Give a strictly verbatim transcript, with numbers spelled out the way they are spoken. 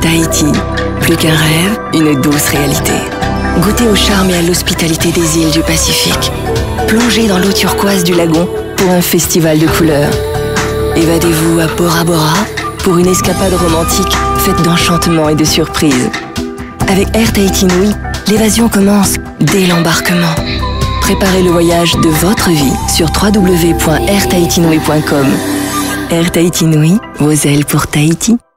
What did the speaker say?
Tahiti, plus qu'un rêve, une douce réalité. Goûtez au charme et à l'hospitalité des îles du Pacifique. Plongez dans l'eau turquoise du lagon pour un festival de couleurs. Évadez-vous à Bora Bora pour une escapade romantique faite d'enchantements et de surprises. Avec Air Tahiti Nui, l'évasion commence dès l'embarquement. Préparez le voyage de votre vie sur w w w point air tahiti nui point com. Air Tahiti Nui, vos ailes pour Tahiti.